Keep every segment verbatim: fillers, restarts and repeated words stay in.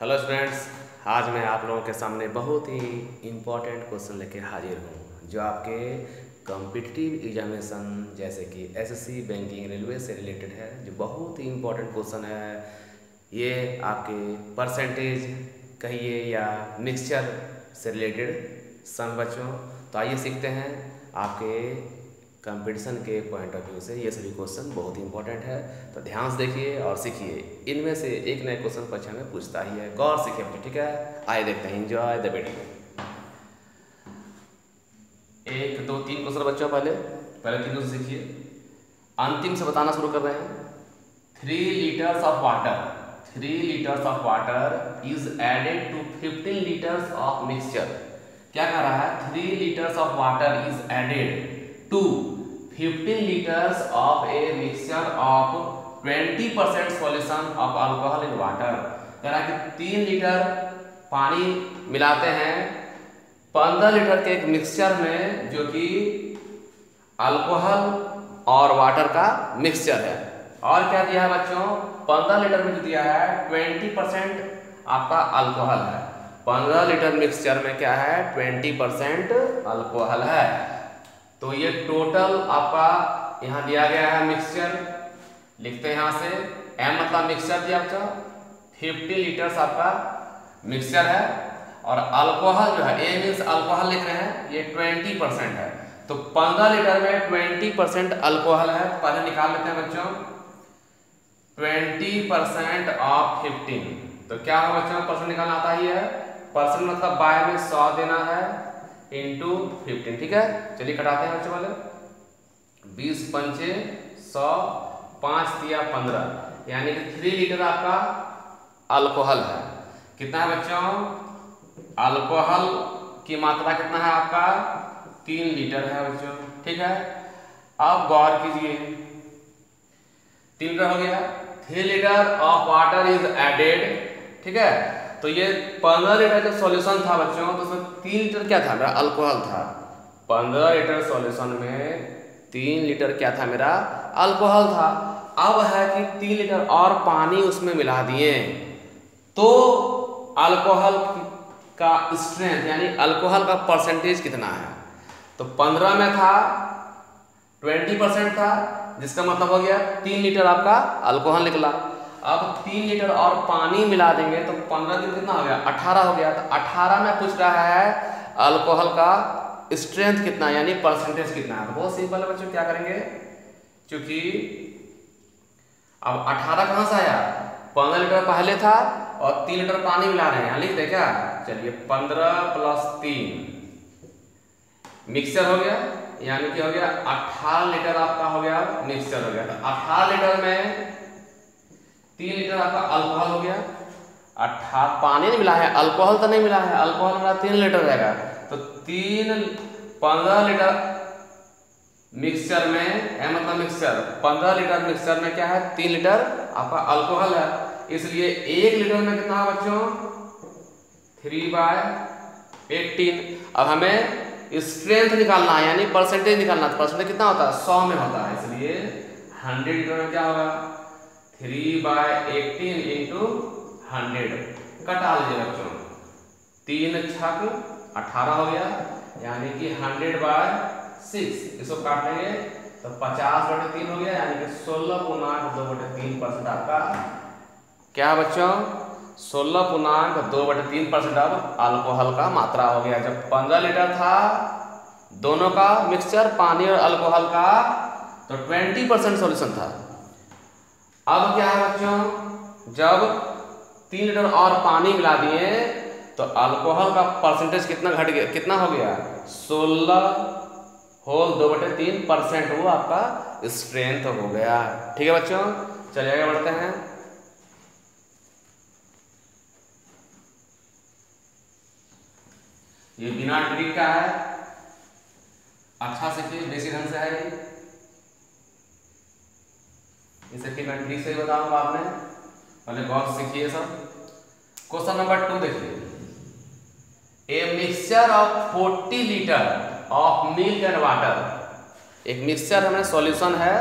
Hello students, आज मैं आप लोगों के सामने बहुत ही इम्पोर्टेंट क्वेश्चन लेके हाजिर हूँ जो आपके कॉम्पिटिटिव एग्जामिनेशन जैसे कि एसएससी, बैंकिंग, रेलवे से रिलेटेड है। जो बहुत ही इम्पोर्टेंट क्वेश्चन है, ये आपके परसेंटेज कहिए या मिक्सचर से रिलेटेड सन बच्चों। तो आइए सीखते हैं आपके कंपटीशन के पॉइंट ऑफ व्यू से ये सभी क्वेश्चन बहुत ही इंपॉर्टेंट है। तो ध्यान से देखिए और सीखिए। इनमें से एक नए क्वेश्चन परीक्षा में पूछता ही है, गौर सीखिए बच्चों, ठीक है। आइए देखते हैं, एंजॉय द वीडियो। एक दो तीन क्वेश्चन बच्चों, पहले पहले तीनों से सीखिए, अंतिम से बताना शुरू कर रहे हैं। Three litres of water three litres of water is added to fifteen litres of mixture. क्या कह रहा है? Three litres of water is added to fifteen liters of a mixture of twenty percent solution of alcohol in water। कह रहा है कि तीन litre पानी मिलाते हैं पंद्रह लीटर के एक मिक्सचर में जो कि अल्कोहल और वाटर का मिक्सचर है। और क्या दिया है बच्चों? पंद्रह लीटर में जो दिया है ट्वेंटी परसेंट आपका अल्कोहल है। पंद्रह लीटर मिक्सचर में क्या है? ट्वेंटी परसेंट अल्कोहल है। तो ये टोटल आपका यहाँ दिया गया है मिक्सचर, लिखते हैं यहाँ से। एम मतलब मिक्सचर दिया बच्चों, फिफ्टी लीटर्स आपका मिक्सचर है। और अल्कोहल जो है, ए मीन्स अल्कोहल लिख रहे हैं, ये ट्वेंटी परसेंट है। तो पंद्रह लीटर में ट्वेंटी परसेंट अल्कोहल है। पहले निकाल लेते हैं बच्चों, ट्वेंटी परसेंट ऑफ फिफ्टीन। तो क्या होगा बच्चों? परसेंट निकालना आता ही है। परसेंट मतलब बाय में सौ देना है इंटू फिफ्टीन, ठीक है। चलिए कटाते हैं बच्चों वाले। बीस पंचे सौ, पाँच दिया पंद्रह, यानी कि थ्री लीटर आपका अल्कोहल है। कितना है बच्चों? अल्कोहल की मात्रा कितना है आपका? तीन लीटर है बच्चों, ठीक है। अब गौर कीजिए, तीन लीटर हो गया। Three litre of water is added, ठीक है। तो ये पंद्रह लीटर का सॉल्यूशन था बच्चों, तो उसमें तीन लीटर क्या था? मेरा अल्कोहल था। पंद्रह लीटर सॉल्यूशन में तीन लीटर क्या था? मेरा अल्कोहल था। अब है कि तीन लीटर और पानी उसमें मिला दिए, तो अल्कोहल का स्ट्रेंथ यानी अल्कोहल का परसेंटेज कितना है? तो पंद्रह में था ट्वेंटी परसेंट था, जिसका मतलब हो गया तीन लीटर आपका अल्कोहल निकला। अब तीन लीटर और पानी मिला देंगे तो पंद्रह दिन कितना हो गया? अठारह हो गया। तो अठारह में पूछ रहा है अल्कोहल का स्ट्रेंथ कितना यानी परसेंटेज कितना है। तो बहुत सिंपल है बच्चों, क्या करेंगे? क्योंकि अब अठारह कहां से आया? पंद्रह लीटर पहले था और तीन लीटर पानी मिला रहे हैं, यहां लिख दे क्या? चलिए, पंद्रह प्लस तीन मिक्सचर हो गया, यानी कि हो गया अठारह लीटर आपका हो गया मिक्सचर हो गया। तो अठारह लीटर में तीन लीटर आपका अल्कोहल हो गया। अठारह पानी नहीं मिला है, अल्कोहल तो नहीं मिला है, अल्कोहल हमारा तीन लीटर रहेगा। तो तीन पंद्रह लीटर मिक्सचर में, ए मतलब मिक्सचर, पंद्रह लीटर मिक्सचर में क्या है? तीन लीटर आपका अल्कोहल है। इसलिए एक लीटर में कितना है बच्चों? Three by eighteen. अब हमें स्ट्रेंथ निकालना है यानी परसेंटेज निकालना है। परसेंटेज कितना होता है? सौ में होता है। इसलिए हंड्रेड लीटर में क्या होगा? Three by eighteen into hundred. कटा लीजिए बच्चों, तीन छक अठारह हो गया, यानी कि हंड्रेड बाय सिक्स। इसको काट लेंगे तो पचास बटे तीन हो गया, यानी कि सोलह पूर्णांक दो बटे तीन परसेंट आपका क्या बच्चों? सोलह पूर्णांक दो बटे तीन परसेंट अब अल्कोहल का मात्रा हो गया। जब पंद्रह लीटर था दोनों का मिक्सचर, पानी और अल्कोहल का, तो ट्वेंटी परसेंट सोल्यूशन था। अब क्या है बच्चों? जब तीन लीटर और पानी मिला दिए तो अल्कोहल का परसेंटेज कितना घट गया? कितना हो गया? सोलह होल दो बटे तीन परसेंट वो आपका स्ट्रेंथ हो गया, ठीक है बच्चों। चलिए आगे बढ़ते हैं। ये बिना ट्रिक का है, अच्छा से फिर बेसिक ढंग से है। इसे फिर मैं ट्रिक से ही बताऊंगा, आपने पहले गौर सीखिए सब। क्वेश्चन नंबर टू देखिए, a mixture of forty litre of milk and water. एक मिक्सचर हमें सॉल्यूशन है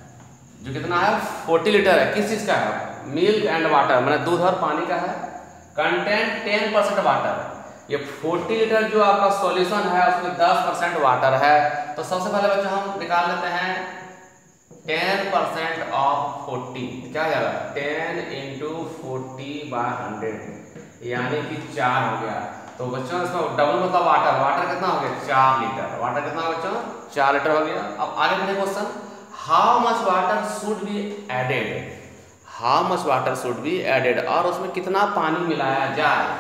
जो कितना है? फोर्टी लीटर है। किस चीज का है? मिल्क एंड वाटर, मैंने दूध और पानी का है। Content ten percent water. ये फोर्टी लीटर जो आपका सॉल्यूशन है उसमें दस परसेंट वाटर है। तो सबसे पहले बच्चों हम निकाल लेते हैं टेन परसेंट ऑफ फोर्टी, क्या हो जाएगा ten into forty by hundred यानी कि चार हो गया। तो बच्चों इसमें डबल मतलब वाटर, वाटर कितना हो गया चार लीटर, वाटर कितना हो बच्चों चार लीटर हो गया। अब आगे बढ़े question, how much water should be added, how much water should be added, और उसमें कितना पानी मिलाया जाए,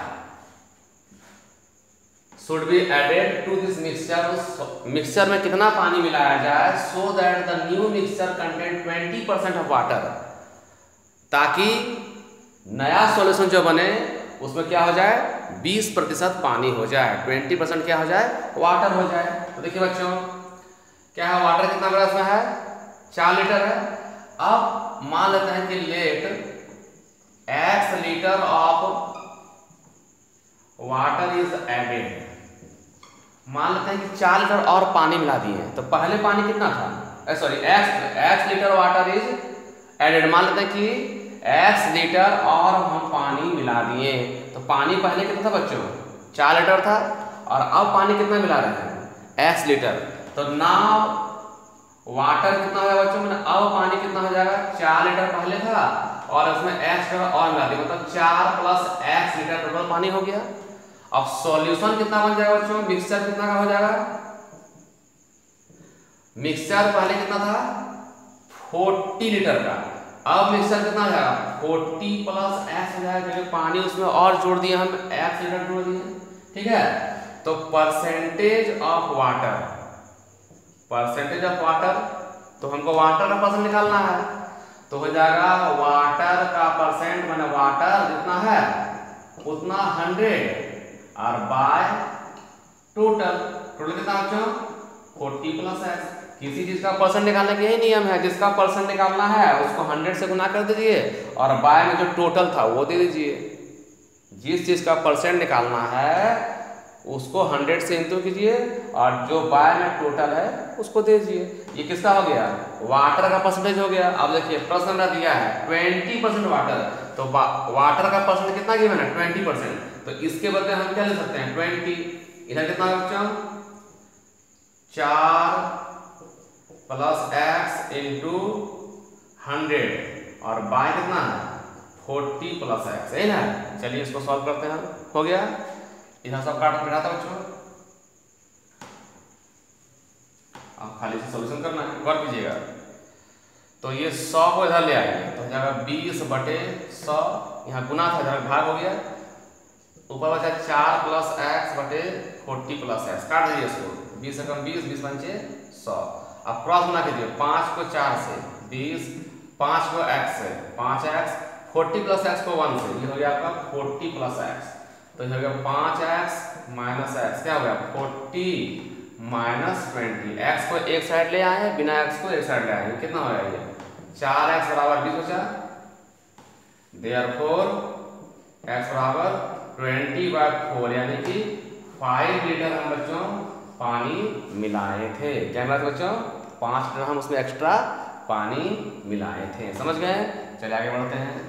should be added to this mixture, उस मिक्सचर में कितना पानी मिलाया जाए, so that the new mixture content twenty percent of water, ताकि नया सॉल्यूशन जो बने उसमें क्या हो जाए बीस प्रतिशत पानी हो जाए, ट्वेंटी परसेंट क्या हो जाए वाटर हो जाए। तो देखिए बच्चों क्या है, वाटर कितना बड़ा इसमें है चार लीटर है। अब मान लेते हैं कि let X litre of water is added, मान लेते हैं कि चार लीटर और पानी मिला दिए। तो पहले पानी कितना था, sorry X X litre water is added, मान लेते हैं कि एक्स लीटर और हम पानी मिला दिए। तो पानी पहले कितना था बच्चों चार लीटर था, और अब पानी कितना मिला रहे हैं एक्स लीटर। तो नाउ वाटर कितना हो जाएगा बच्चों मैंने, अब पानी कितना हो जाएगा चार लीटर पहले था और इसमें एक्स लीटर और मिला दिया, मतलब चार प्लस एक्स लीटर टोटल पानी हो गया। अब सॉल्यूशन कितना बन जाएगा बच्चों, मिक्सचर कितना का हो जाएगा, मिक्सचर पहले कितना था फोर्टी लीटर का, अब मिक्सचर कितना हो जाएगा फोर्टी प्लस एक्स हो जाएगा, क्योंकि पानी उसमें और जोड़ दिए हम एक्स लीटर जोड़ दिए, ठीक है। तो percentage of water, percentage of water, तो हमको वाटर का परसेंट निकालना है, तो हो जाएगा वाटर का परसेंट मैंने वाटर जितना है उतना हंड्रेड और बाय टोटल, टोटल कितना बच्चों फोर्टी प्लस एक्स। किसी चीज का परसेंट निकालने का यही नियम है, जिसका परसेंट निकालना है उसको हंड्रेड से गुना कर दीजिए और बाय में जो टोटल था वो दे दीजिए। जिस चीज का परसेंट निकालना है उसको हंड्रेड से इंटू कीजिए और जो बाय में टोटल है उसको दे दीजिए। ये किसका हो गया वाटर का परसेंटेज हो गया। अब देखिए प्रश्न में दिया है ट्वेंटी परसेंट वाटर, तो वाटर का परसेंट कितना गिवन है ट्वेंटी परसेंट, तो इसके बदले हम क्या ले सकते हैं ट्वेंटी। इधर कितना है बच्चों चार प्लस एक्स इंटू हंड्रेड और बाय कितना है फोर्टी प्लस एक्स, है ना। चलिए इसको सॉल्व करते हैं, हो गया। इधर सब काट मिला था बच्चों, अब खाली से सॉल्यूशन करना है, कर कीजिएगा। तो ये सौ को इधर ले आएंगे तो हो जाएगा बीस बटे सौ, यहाँ गुना था इधर भाग हो गया, ऊपर बचा चार प्लस एक्स बटे फोर्टी प्लस एक्स, काट दीजिए इसको, बीस से कम बीस, बीस पंचे सौ। अब क्रॉस गुना कीजिए, पाँच को चार से बीस, पाँच को एक्स से पाँच एक्स, फोर्टी प्लस एक्स को वन से, ये हो गया आपका फोर्टी प्लस एक्स, तो ये हो गया पाँच एक्स माइनस एक्स, क्या हो गया फोर्टी माइनस ट्वेंटी। एक्स को एक साइड ले आए, बिना एक्स को एक साइड ले आए, कितना हो जाएगा चार एक्स बराबर बीस बचा, देयरफॉर एक्स बराबर ट्वेंटी बाय फोर, यानी कि फाइव लीटर हम बच्चों पानी मिलाए थे। क्या मिला था बच्चों पाँच लीटर हम उसमें एक्स्ट्रा पानी मिलाए थे, समझ गए। चलिए आगे बढ़ते हैं।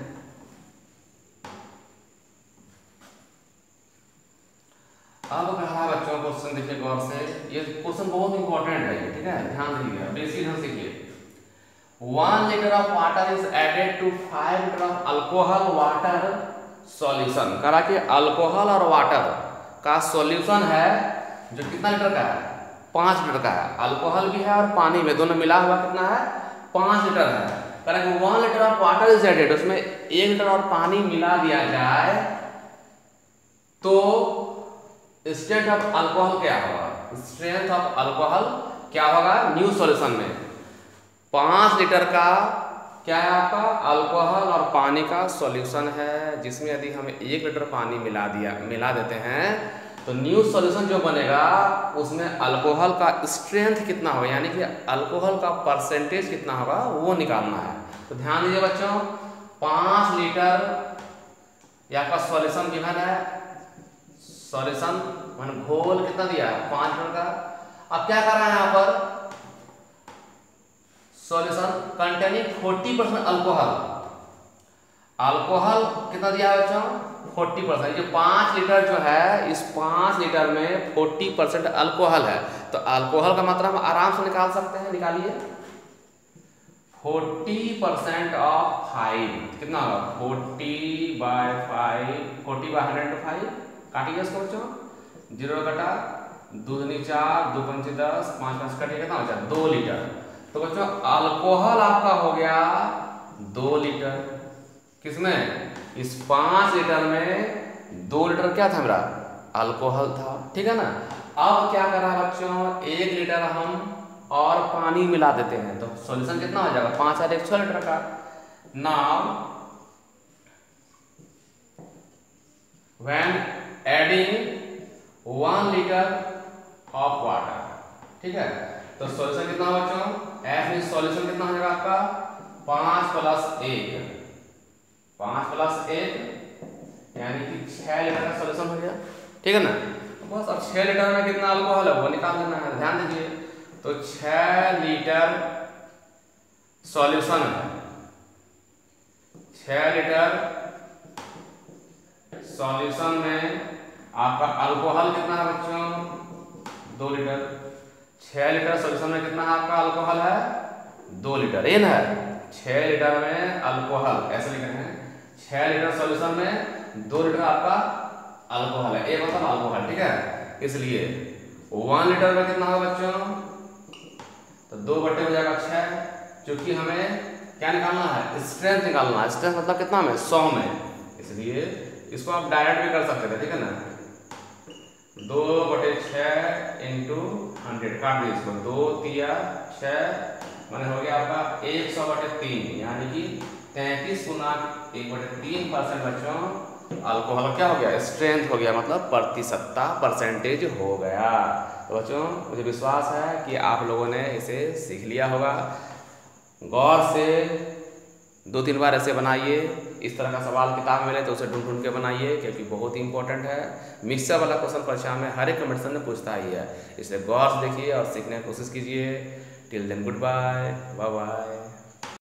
अब कहा बच्चों क्वेश्चन देखिए गौर से, ये क्वेश्चन बहुत इंपॉर्टेंट है, ठीक है ध्यान दीजिए, बेसिक ढंग से सीखिए। One litre of water is added to five litre of alcohol water solution. करा कि अल्कोहल और वाटर का सॉल्यूशन है जो कितना लीटर का है पाँच लीटर का है, अल्कोहल भी है और पानी में दोनों मिला हुआ कितना है पाँच लीटर है। करा कि one litre of water is added, उसमें एक लीटर और पानी मिला दिया जाए तो स्ट्रेंथ ऑफ अल्कोहल क्या होगा, स्ट्रेंथ ऑफ अल्कोहल क्या होगा न्यू सॉल्यूशन में। पाँच लीटर का क्या है आपका अल्कोहल और पानी का सॉल्यूशन है, जिसमें यदि हम एक लीटर पानी मिला दिया मिला देते हैं तो न्यू सॉल्यूशन जो बनेगा उसमें अल्कोहल का स्ट्रेंथ कितना होगा, यानी कि अल्कोहल का परसेंटेज कितना होगा वो निकालना है। तो ध्यान दीजिए बच्चों, पाँच लीटर या आपका सॉल्यूशन गिवन है, सॉल्यूशन मैंने घोल कितना दिया है पाँच लीटर का। अब क्या कर रहा है यहाँ पर solution containing forty percent alcohol, alcohol कितना दिया है बच्चों फोर्टी परसेंट। ये पाँच लीटर जो है, इस पाँच लीटर में फोर्टी परसेंट अल्कोहल है। तो अल्कोहल का मात्रा हम आराम से निकाल सकते हैं, निकालिए। फोर्टी परसेंट ऑफ फाइव कितना होगा, forty by five, forty by hundred to five, काटिए इसको बच्चों, जीरो कटा, दो दूनी चार, दो पंचे दस, पाँच पाँच कटिए, कितना बचा, दो लीटर। तो बच्चों अल्कोहल आपका हो गया दो लीटर। किसमें, इस पाँच लीटर में दो लीटर क्या था मेरा, अल्कोहल था, ठीक है ना। अब क्या करा बच्चों, एक लीटर हम और पानी मिला देते हैं, तो सॉल्यूशन कितना हो जाएगा, पाँच और एक छह लीटर का। Now when adding one litre of water, ठीक है, तो सॉल्यूशन कितना हो बच्चों, एफ में सॉल्यूशन कितना हो जाएगा आपका, पाँच प्लस एक, पाँच प्लस एक यानी कि छह लीटर का सॉल्यूशन हो गया, ठीक है ना। बस अब छह लीटर में कितना अल्कोहल है वो निकाल लेना है, ध्यान दीजिए। तो छह लीटर सॉल्यूशन है, छह लीटर सॉल्यूशन में आपका अल्कोहल कितना है बच्चों, दो लीटर। छह लीटर सॉल्यूशन में कितना है आपका अल्कोहल है, दो लीटर, ये ना छह लीटर में अल्कोहल, ऐसे लिख रहे हैं, छह लीटर सॉल्यूशन में दो लीटर आपका अल्कोहल है, एक मतलब अल्कोहल, ठीक है। इसलिए वन लीटर में कितना होगा बच्चों, तो दो बटे हो जाएगा छह, क्योंकि हमें क्या निकालना है, स्ट्रेंथ निकालना है। स्ट्रेंथ मतलब कितना में, सौ में, इसलिए इसको आप डायरेक्ट भी कर सकते थे, ठीक है ना। दो बटे छः इंटू हंड्रेड, काट दीजिए इसको, दो तिया छः मैंने हो गया आपका एक सौ बटे तीन, यानी कि तैंतीस गुना एक बटे तीन परसेंट बच्चों अल्कोहल क्या हो गया, स्ट्रेंथ हो गया, मतलब प्रतिशतता परसेंटेज हो गया। तो बच्चों मुझे विश्वास है कि आप लोगों ने इसे सीख लिया होगा। गौर से दो तीन बार ऐसे बनाइए, इस तरह का सवाल किताब में मिले तो उसे ढूंढ ढूंढ के बनाइए, क्योंकि बहुत ही इंपॉर्टेंट है। मिक्सर वाला क्वेश्चन परीक्षा में हर एक कंपटीशन में पूछता ही है, इसलिए गौर से देखिए और सीखने की कोशिश कीजिए। Till then goodbye, bye bye.